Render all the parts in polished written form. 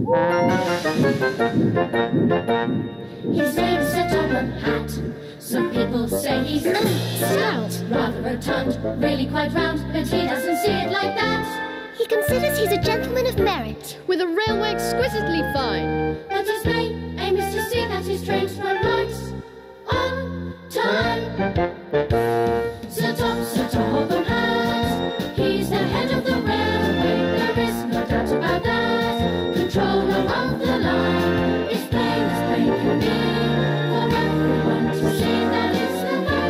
His name's Sir Topham Hatt. Some people say he's stout, rather rotund, really quite round, but he doesn't see it like that. He considers he's a gentleman of merit, with a railway exquisitely fine. But his main aim is to see that his trains run right on time. Sir Topham Hatt, he's the head of the railway, there is no doubt about that. Controller of the line, it's plain as plain can be, for everyone to see that it's the fat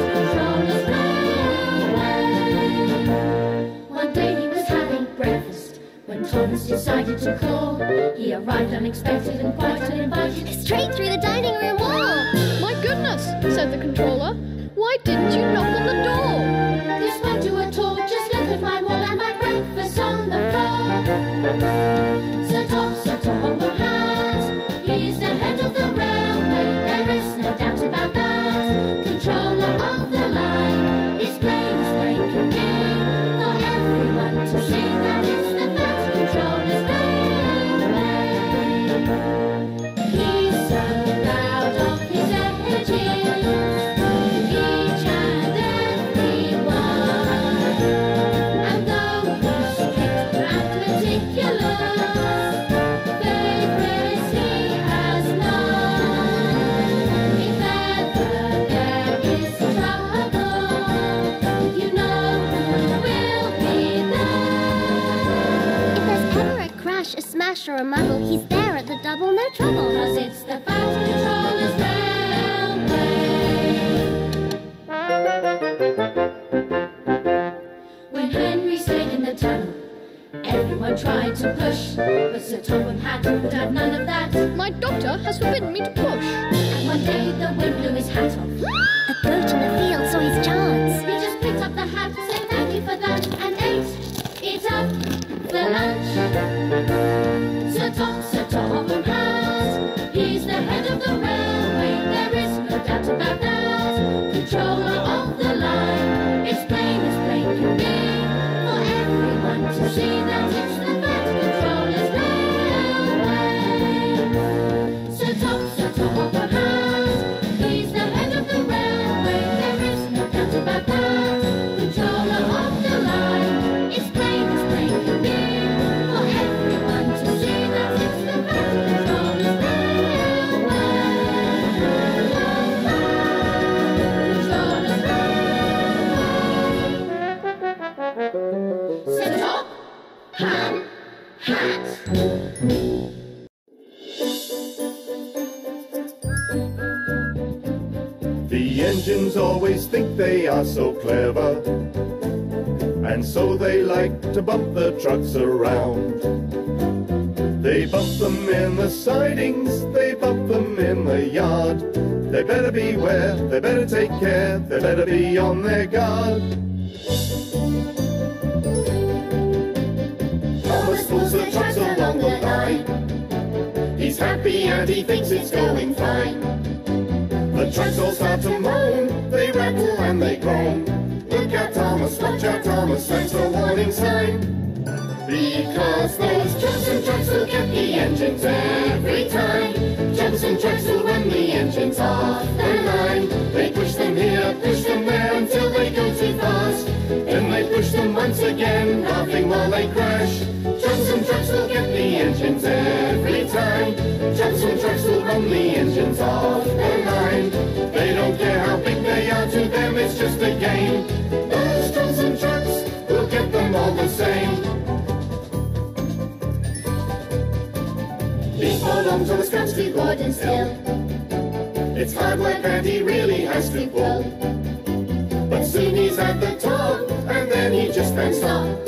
controller's railway. One day he was having breakfast when Thomas decided to call. He arrived unexpected and quite uninvited, straight through the dining room wall. My goodness, said the controller. Why didn't you knock on the door? This won't do at all, just look at my wall and my breakfast on the floor. Sir Topham Hatt, he's the head of the railway, there is no doubt about that. Controller of the line, it's plain as plain can be, for everyone to see that it's the fat controller's railway. He's so proud of his edges, each and every one, and though he's strict and meticulous, favourites he has none. If ever there is trouble, you know who will be there. If there's ever a crash, a smash or a muddle, he's there at the double, no trouble. 'Cause it's the fat controller's railway. When Henry stayed in the tunnel, everyone tried to push, but Sir Topham Hatt would have none of that. My doctor has forbidden me to push. And one day the wind blew his hat off. A goat in the field saw his chance. He just picked up the hat, said thank you for that, and ate it up for lunch. Sir Topham Hatt, he's the head of the railway, there is no doubt about that. Controller of the line, it's plain as plain can be, for everyone to see that it's the fat controller's railway. Sir Topham Hatt, he's the head of the railway, there is no doubt about that. Controller of the line, it's plain as plain can be, for everyone to see that it's the fat controller's railway. Controller's railway. Sir Topham Hatt. The engines always think they are so clever, and so they like to bump the trucks around. They bump them in the sidings, they bump them in the yard. They better beware, they better take care, they better be on their guard. Thomas pulls the trucks along the line. He's happy and he thinks it's going fine. The trucks all start to moan, they rattle and they groan. Look out Thomas, watch out Thomas, that's a warning sign. Because those Johnson trucks will get the engines every time. Johnson trucks will run the engines off the line. They push them here, push them there until they go too fast. Then they push them once again, laughing while they crash. Johnson trucks will get the engines every time. Johnson trucks will run the engines off the line. They don't care how big they are, to them it's just a game. Those Johnson trucks will get them all the same. Before long Thomas comes to Gordon's Hill. It's hard work and he really has to pull. But soon he's at the top, and then he just can't stop.